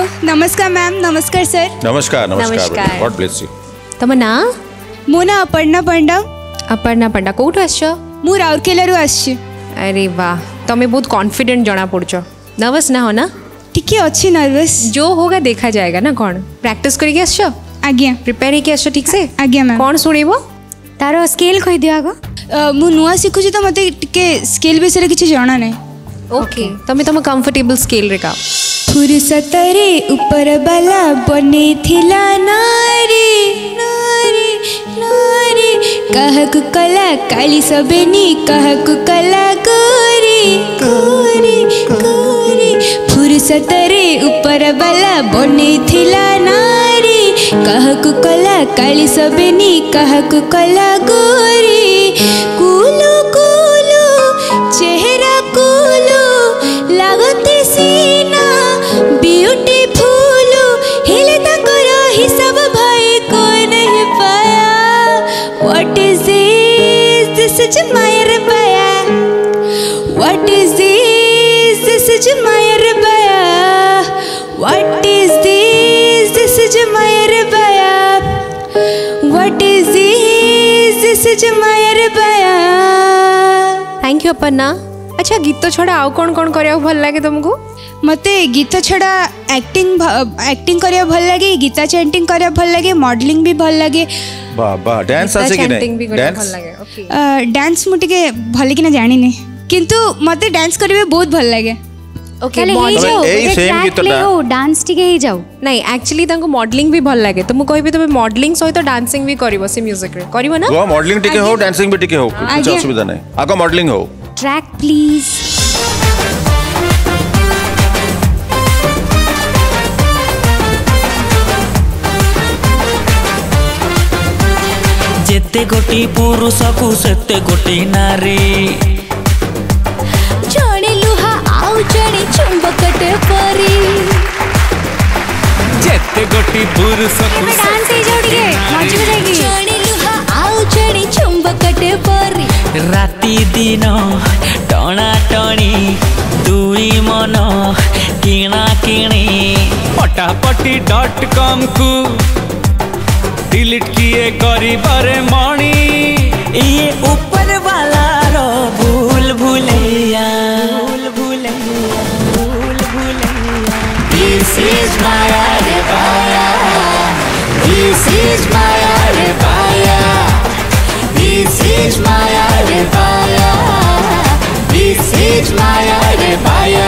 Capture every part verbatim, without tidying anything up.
नमस्कार मैम। नमस्कार सर। नमस्कार नमस्कार नमस्कार। God bless you. तुम ना मो ना अपर्णा पंडा। अपर्णा पंडा कोठु आछो? मु राउरकेलारू आछि। अरे वाह तमें बहुत कॉन्फिडेंट जना पड़छ। नर्वस ना हो ना? टिके अच्छी नर्वस। जो होगा देखा जाएगा ना। कौन प्रैक्टिस करके आछो? आज्ञा। प्रिपेयर होके आछो ठीक से? आज्ञा मैम। कौन सुनेबो? तारो स्केल कहि दियो आगो। मु नुआ सिखुची तो मते टिके स्केल विषय किछि जाना नै। ओके तमें तम कंफर्टेबल स्केल रे का फुर्सत रे ऊपर बाला बने थिला नारी नारी नारी कहक कला काली सबेनी कहक कला गोरी गोरी गोरी फुर्सत रे ऊपर बाला बने थिला नारी कहक कला काली सबेनी कहक कला गोरी कुलू कुलू चेहरा कुलू लागते सीना ब्यूटीफुल हेले तकर हिसाब भाई को नहीं पाया। What is this this is मायर बाया। What is this this is मायर बाया। What is this this is मायर बाया। What is this this is मायर बाया। Thank you Aparna. अच्छा गीत छड़ा आउ कौन कौन करिया भल लागे तुमको? मते गीत छड़ा एक्टिंग एक्टिंग करिया भल लागे, गीता चैंटिंग करिया भल लागे, मॉडलिंग भी भल लागे। वाह वाह डांस आसे कि नहीं? डांस लागे ओके। डांस मु टिके भल कि ना जानि नै किंतु मते डांस करिवे बहुत भल लागे। ओके हे जाओ एई सेम गीतटा हो डांस टिके हे जाओ। नहीं एक्चुअली तांको मॉडलिंग भी भल लागे तो मु कहबे तबे मॉडलिंग सहित डांसिंग भी करिवो से म्यूजिक रे करिवो ना? वो मॉडलिंग टिके हो डांसिंग भी टिके हो कुछ असुविधा नहीं। आगो मॉडलिंग हो। Track please. जेते गोटी पुरुष को सेते गोटी नारी जणे लुहा आउ जणे चुंबकटे परी। जेते गोटी पुरुष को डांस हे जाओ टिके नाची बजाएगी। जणे लुहा आउ जणे चुंबकटे परी। राती दिन टणा टणी दुई मन किणा किणी पटापटी डॉट कॉम को डिलीट किए करी बारे मणि ये ऊपर वाला रो भूल भूलैया भूल भूलैया भूल भूलैया। This is Maya रे बाया। This is Maya रे बाया। This is Maya रे बाया। This is Maya रे बाया।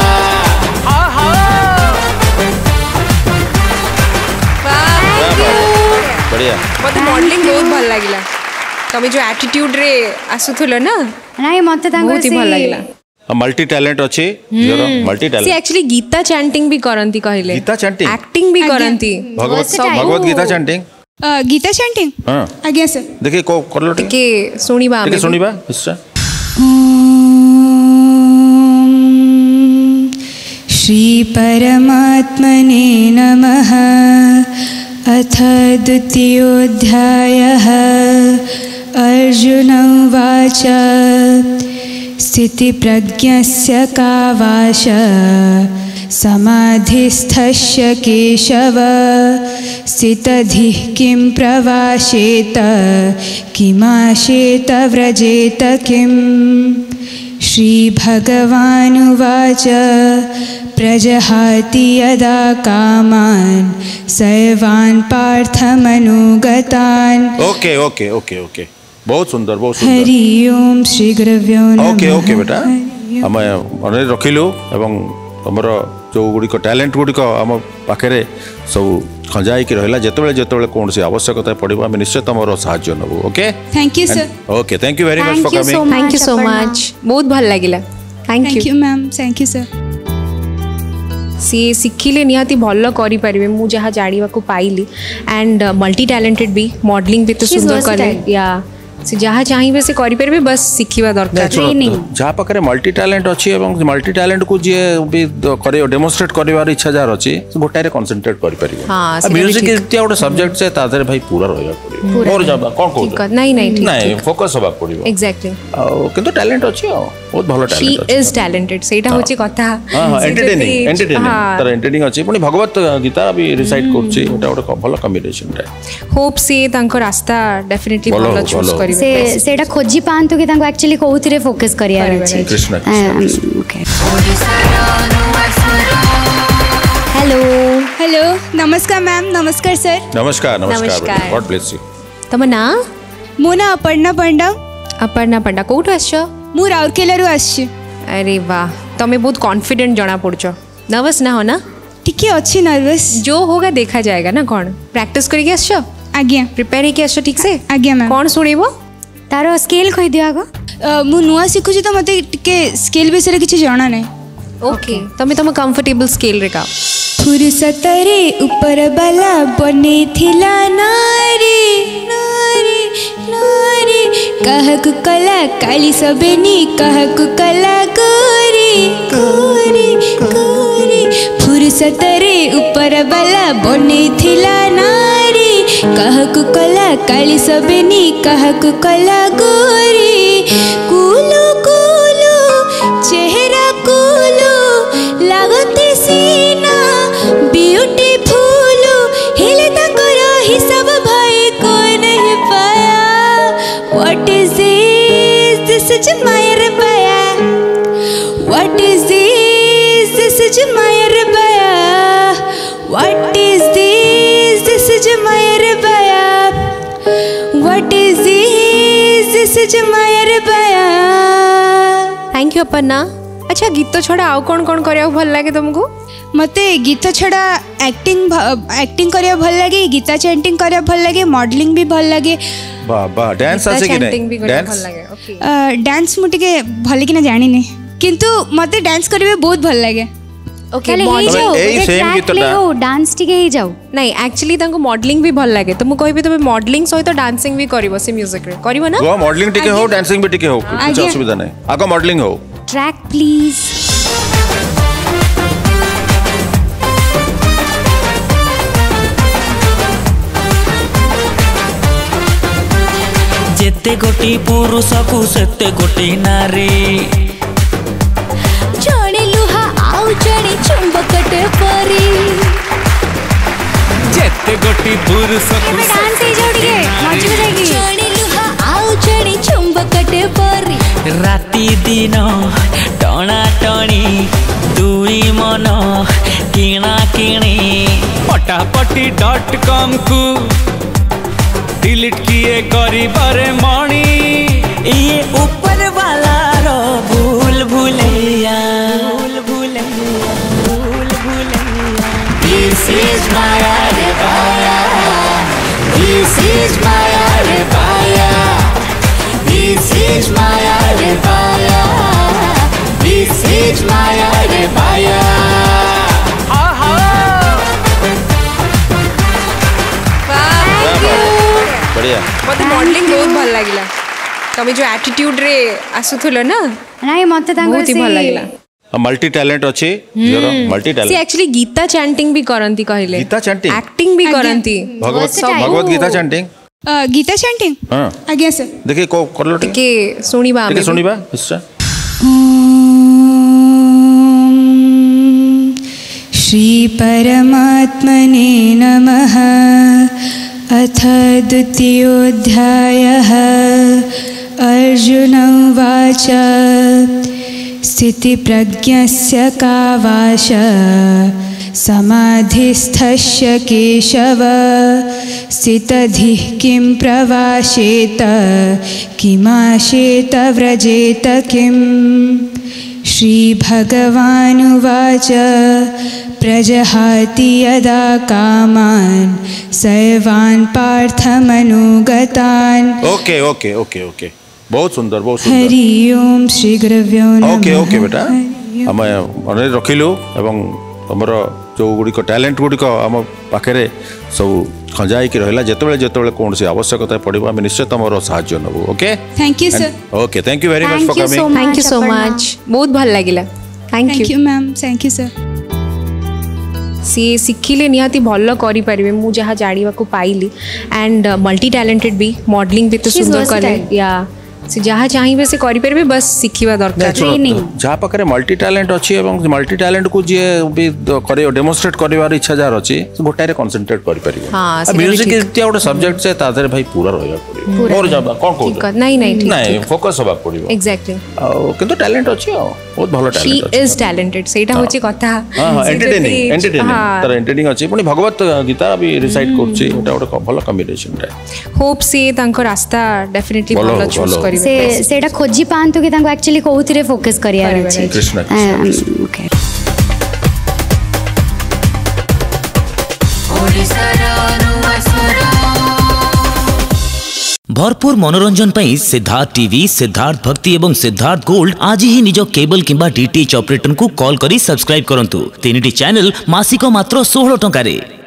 बढ़िया। मते मॉडलिंग बहुत भल लागिला। तमे जो एटीट्यूड रे आसुथलो ना नाही मते तांको बहुत ही भल लागिला। मल्टी टैलेंट अछि जरो मल्टी से टैलेंट। एक्चुअली गीता चैंटिंग भी करंती कहले। गीता चैंटिंग एक्टिंग भी करंती। भगवत भगवत गीता चैंटिंग। गीता चैंटिंग हां आज्ञा सर। देखि को करलो टिके के सुनिबा टिके सुनिबा निश्चय। श्री परमात्मने नमः। अथ द्वितीयोऽध्यायः। अर्जुन उवाच स्थितिप्रज्ञस्य का वाच समाधिस्थस्य केशव स्थितधिः किं प्रवासेत किमाशेत व्रजेत किम्। श्रीभगवानुवाच प्रजहाति यदा कामान् सर्वान् पार्थमनुगतान्। ओके ओके ओके ओके बहुत सुंदर बहुत सुंदर। हरि ओम श्री गुरुभ्यो नमः। ओके ओके बेटा आम मन रखिलु एवं तुमर जो गुड़िक टैलेंट गुड़िक आम पाखे सब खंजाई रहा जिते जिते कौन सी आवश्यकता पड़ो आम निश्चय तुम साहाय्य नबू। Okay thank you sir. Okay thank you very much for coming. Thank you so much बहुत भल लागिला। Thank thank you ma'am. Thank you sir. सी शिखिले निहाती भल करि परिबे मु जहा जानिबा को पाइली एंड मल्टी टैलेंटेड भी मॉडलिंग भी तो She's सुंदर करे versatile. या से जहाँ चाहिए से करें बस शिखा दरकार जहाँ पाखे मल्टी टैलेंट अच्छी मल्टी टैलेंट को जी भी डेमोन्स्ट्रेट कर इच्छा जार अच्छी गोटाए कनसेंट्रेट कर म्यूजिक गोटे सब्जेक्ट से तादरे भाई पूरा रहा पड़ो और जब कौन कह नहीं नहीं नहीं फोकस होगा पड़ो एग्जैक्टली किंतु टैलेंट अच्छी बहुत भलो टैलेंट शी इज टैलेंटेड सेटा होची कथा हां एंटरटेनिंग एंटरटेनिंग तर एंटरटेनिंग अच्छी पुनी भगवत गीता भी रिसाइट करछि एटा गोटे भलो कॉम्बिनेशन रे होप से तांको रास्ता डेफिनेटली भलो चूज करिवे से सेटा खोजी पांतु कि तांको एक्चुअली कोउथिरे फोकस करिया अछि कृष्ण ओके हेलो हेलो नमस्कार मैम नमस्कार सर नमस्कार नमस्कार गॉड ब्लेस यू तम ना मो ना अपर्णा पंडा अपर्णा पंडा कोठु आछो मु राउरकेलारू आछि अरे वाह तमे बहुत कॉन्फिडेंट जना पड़छो नर्वस ना हो ना टिके अच्छी नर्वस जो होगा देखा जाएगा ना कौन प्रैक्टिस करके आछो आज्ञा प्रिपेयर होके आछो ठीक से आज्ञा मैम कौन सुनेबो तारो स्केल कहि दियो आगो मु नुआ सिखुछि तो मते टिके स्केल विषय किछि जाना नै ओके तमे तम कंफर्टेबल स्केल रे का फुर्सतरे ऊपर बाला बने थिला नारी नारी नारी कहकु कला काली सबेनी कहकु कला गोरी गोरी गोरी फुर्सतरे ऊपर बाला बने थिला नारी कहकु कला काली सबेनी कहकु कला गोरी कुलो कुलो चेहरा कुलो लागते सीना ब्यूटीफुल हेले ताकर हिसाब भाई कोई नहीं पाया what is this this is मायर पाया what is this this is मायर पाया what is this this is मायर पाया what is this this is मायर पाया थैंक यू अपर्णा अच्छा गीत छड़ा आउ कौन कौन करिया भल लागे तुमको मते गीत छड़ा एक्टिंग एक्टिंग करिया भल लागे गीता चैंटिंग करिया भल लागे मॉडलिंग भी भल लागे वाह वाह डांस आसे कि नहीं डांस ओके डांस मु टिके भल कि ना जानि नै किंतु मते डांस करिवे बहुत भल लागे ओके हे जाओ ए सेम गीतटा हो डांस टिके हे जाओ नहीं एक्चुअली तांको मॉडलिंग भी भल लागे तो मु कहबे तबे मॉडलिंग सहित डांसिंग भी करिवो से म्यूजिक रे करिवो ना वो मॉडलिंग टिके हो डांसिंग भी टिके हो कुछ असुविधा नहीं आको मॉडलिंग हो ट्रैक प्लीज जेते गोटी पुरुष को सेते गोटी नारी जणे लुहा आउ जणे चुंबकटे परी जेते गोटी पुरुष को डांस हे जाओ टिके नाच बजाएगी जणे लुहा आउ जणे चुंबकटे परी राति दिन टणा टणी दुई मन किणा किणी पटापटी डॉट कॉम को डिलीट किए करी बारे मणि ये ऊपर वाला रो भूल भूलैया भूल भूलैया भूल भूलैया दिस इज माया रे बाया दिस इज माया रे बाया दिस इज माया रे बाया दिस इज माया रे बाया बढ़िया मते मॉडलिंग बहुत भल लागिला तमे जो एटीट्यूड रे आसुथलो ना नाही मते तांको बहुत ही भल लागिला मल्टी टैलेंट अच्छी जीरो मल्टी से टैलेंट एक्चुअली गीता चैंटिंग भी करंती कहले गीता चैंटिंग एक्टिंग भी करंती भगवत भगवत गीता चैंटिंग गीता चैंटिंग हां आज्ञा सर देखिए को करलो के सुनिबा ठीक सुनिबा निश्चय श्री परमात्मने नमः अथ द्वितीयोऽध्यायः अर्जुन उवाच स्थितिप्रज्ञस्य का वाच समाधिस्थस्य केशव स्थितधिः किं प्रवासेत किमाशेत व्रजेत किम् श्रीभगवानुवाच प्रजहाति यदा कामान् सर्वान् पार्थमनुगतान् ओके ओके ओके ओके बहुत सुंदर बहुत सुंदर हरि ओम श्री गुरुभ्यो नमः ओके ओके बेटा आम मन रखिलु एवं तुमर जो गुड़िक टैलेंट गुड़िक आम पाखे सब खंजा होकर रहा जिते जिते कौन सी आवश्यकता पड़ो आम निश्चय तुम साहाय्य नबू okay thank you sir okay thank you very much for Thank you so coming thank you so Aparna. Much बहुत भल लगिला thank thank you you ma'am thank you sir सी शिखिले निहाती भल करें मुझे जहाँ जाना पाइली एंड मल्टी टैलेंटेड भी मॉडलिंग भी तो She's सुंदर करे versatile. या से जहाँ चाहिए से करें बस शिखा दरकार जहाँ पाखे मल्टी टैलेंट अच्छी मल्टी टैलेंट को जी भी डेमोन्स्ट्रेट कर इच्छा जार अच्छी गोटाए कनसेंट्रेट हाँ, कर सेटा भी म्यूजिक ठीक। गोटे सब्जेक्ट से तादर भाई पूरा रहा पड़ो मोर जाबा कौन ठीक कहू है नहीं नहीं ठीक नहीं फोकस होगा पड़ो एग्जैक्टली किंतु टैलेंट अच्छी बहुत भल शी टैलेंट इज टैलेंटेड सेटा होची कथा हाँ एंटरटेनिंग एंटरटेनिंग हाँ तार एंटरटेनिंग अच्छी पुणी भगवत गीता भी रिसाइट करछि एटा गोटे भल कॉम्बिनेशन रे होप से तांको रास्ता डेफिनेटली भलो, भलो चूज भलो। करिवे से सेटा खोजी पांतु कि तांको एक्चुअली कोउथिरे फोकस करिया करिवे अछि कृष्ण ओके भरपूर मनोरंजन ପାଇଁ सिद्धार्थ टीवी सिद्धार्थ भक्ति एवं सिद्धार्थ गोल्ड आज ही निज केबल किंबा डीटीएच ऑपरेटर को कॉल करी सब्सक्राइब करंतु तीन टी चैनल मासिक मात्र सोलह टंका रे।